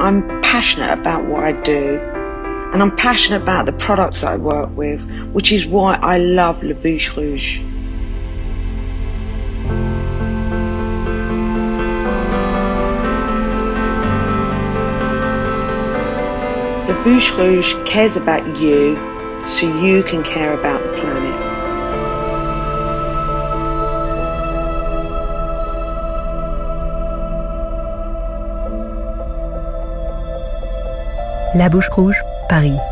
I'm passionate about what I do, and I'm passionate about the products that I work with, which is why I love Le Bouche Rouge. Le Bouche Rouge cares about you, so you can care about the planet. La Bouche Rouge, Paris.